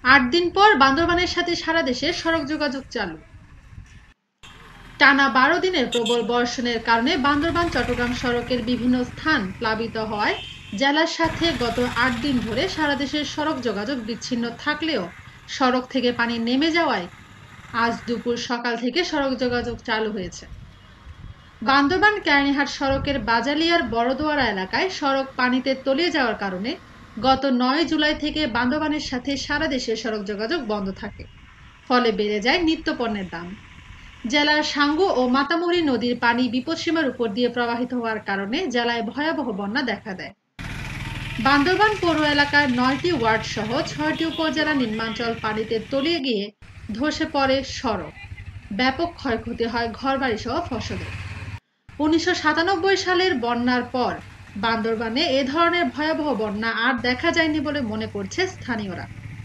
৮ দিন পর বান্দরবানের সাথে সারা দেশে সড়ক যোগাযোগ চালু। টানা ১২ দিনের প্রবল বর্ষণের কারণে বান্দরবান চট্টগ্রাম সড়কের বিভিন্ন স্থান প্লাবিত হওয়ায় জেলার সাথে গত ৮ দিন ধরে সারা দেশের সড়ক যোগাযোগ বিচ্ছিন্ন থাকলেও সড়ক থেকে পানি নেমে যাওয়ায় আজ দুপুর সকাল থেকে সড়ক যোগাযোগ চালু হয়েছে। বান্দরবান কেরানীহাট সড়কের বাজালিয়ার বড়দুয়ারা এলাকায় সড়ক পানিতে তলিয়ে যাওয়ার কারণে গত ৯ জুলাই থেকে বান্দরবানের সাথে সারা দেশের সড়ক যোগাযোগ বন্ধ থাকে, ফলে বেড়ে যায় নিত্যপণ্যের দাম। জেলার সাঙ্গু ও মাতামুহুরী নদীর পানি বিপদসীমার উপর দিয়ে প্রবাহিত হওয়ার কারণে জেলায় ভয়াবহ বন্যা দেখা দেয়। বান্দরবান পৌর এলাকার ৯টি ওয়ার্ড সহ ৬টি উপজেলা নিম্নাঞ্চল পানিতে তলিয়ে গিয়ে ধসে পড়ে সড়ক, ব্যাপক ক্ষয়ক্ষতি হয় ঘরবাড়ি সহ ফসলের। ১৯৯৭ সালের বন্যার পর বান্দরবানে এ ধরনের ভয়াবহ বন্যা আর দেখা যায়নি বলে মনে করছে স্থানীয়রা।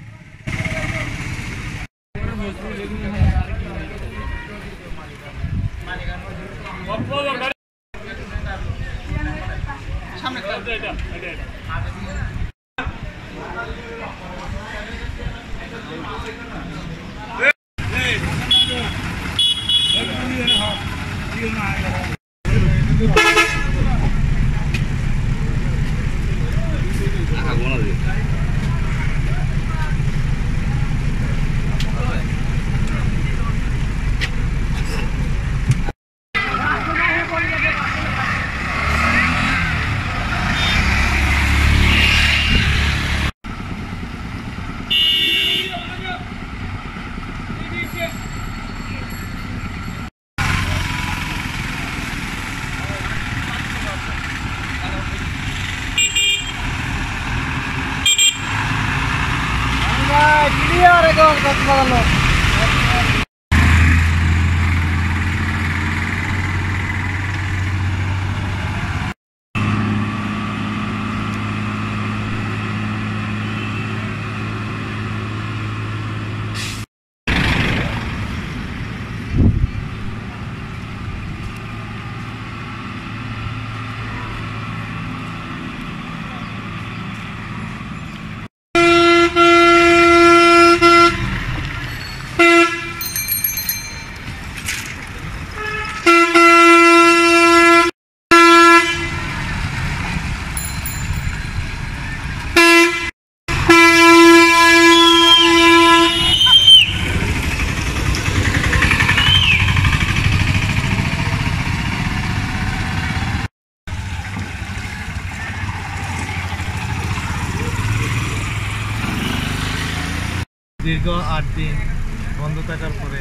দীর্ঘ ৮ দিন বন্ধ থাকার পরে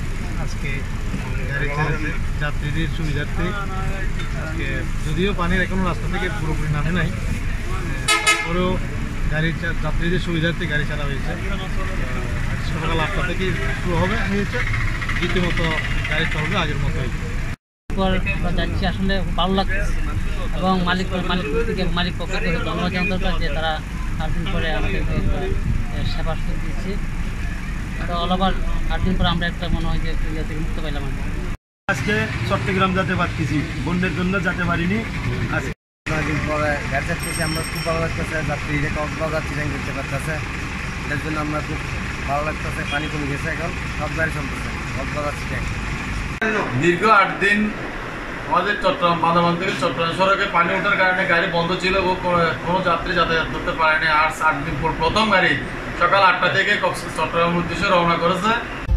আজকে গাড়ি ছেড়েছে যাত্রীদের সুবিধার্থে। আজকে যদিও পানির এখনও রাস্তা থেকে পুরোপুরি নামে নাই, তারপরেও যাত্রীদের সুবিধার্থে গাড়ি ছাড়া হয়েছে। সকাল ৮টা থেকে শুরু হয়েছে, রীতিমতো গাড়ি চলবে আগের মতোই। যাচ্ছি আসলে ভালো লাগছে এবং মালিক পক্ষ থেকে ধন্যবাদ জানাতে যে তারা ৮ দিন পরে আমাদের সেবা সুযোগ দিচ্ছে। তো অল ওভার ৮ দিন পরে আমরা একটা মনে হয় যে থেকে মুক্ত পাইলাম। আজকে চট্টগ্রাম যেতে পারতেছি, বন্যার জন্য যেতে পারিনি। আজকে ৯ দিন পরে গাড়ি চাচ্ছি, আমরা খুব ভালো লাগতেছে। যাত্রীরা কক্সবাজার চিরাং যেতে পারতেছে, এটার জন্য আমরা খুব ভালো লাগতেছে। পানি কমে গেছে, এখন সব গাড়ি চলতেছে কক্সবাজার চিরাং। দীর্ঘ ৮ দিন আমাদের বান্দরবান থেকে চট্টগ্রাম সড়কে পানি ওঠার কারণে গাড়ি বন্ধ ছিল ও কোনো যাত্রী যাতায়াত করতে পারেনি। আর ৮ দিন পর প্রথম গাড়ি সকাল ৮টা থেকে চট্টগ্রামের উদ্দেশ্যে রওনা করেছে।